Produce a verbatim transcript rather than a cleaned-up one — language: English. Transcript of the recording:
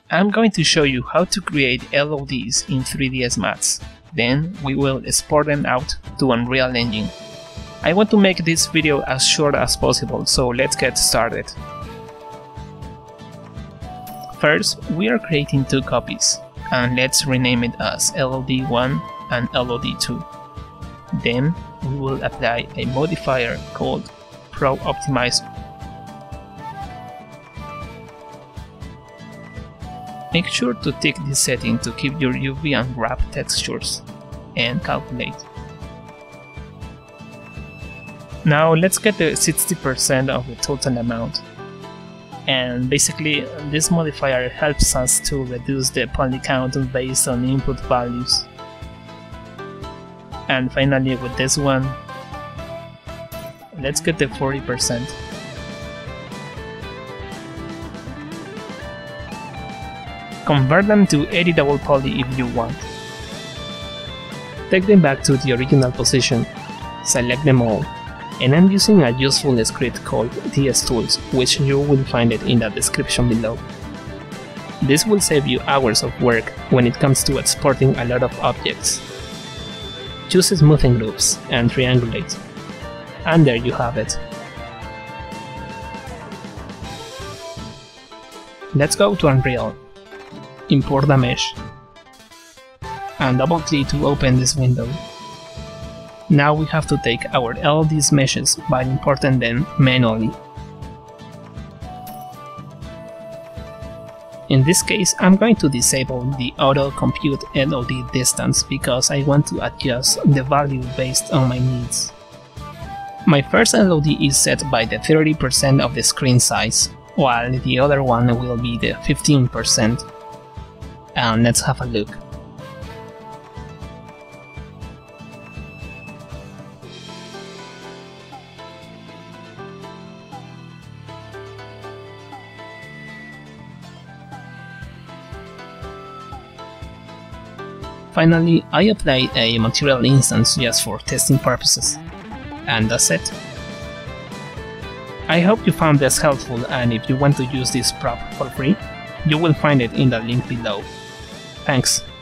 I'm going to show you how to create L O Ds in three D S Max. Then we will export them out to Unreal Engine. I want to make this video as short as possible, so let's get started. First, we are creating two copies, and let's rename it as L O D one and L O D two. Then we will apply a modifier called Pro Optimizer. Make sure to tick this setting to keep your U V and wrap textures, and calculate. Now let's get the sixty percent of the total amount. And basically this modifier helps us to reduce the poly count based on input values. And finally with this one, let's get the forty percent. Convert them to editable poly if you want. Take them back to the original position, select them all, and I'm using a useful script called D S Tools, which you will find it in the description below. This will save you hours of work when it comes to exporting a lot of objects. Choose smoothing groups and triangulate, and there you have it. Let's go to Unreal. Import a mesh, and double click to open this window. Now we have to take our L O Ds meshes by importing them manually. In this case, I'm going to disable the auto compute L O D distance because I want to adjust the value based on my needs. My first L O D is set by the thirty percent of the screen size, while the other one will be the fifteen percent. And let's have a look. Finally, I applied a material instance just for testing purposes. And that's it. I hope you found this helpful, and if you want to use this prop for free, you will find it in the link below. Thanks.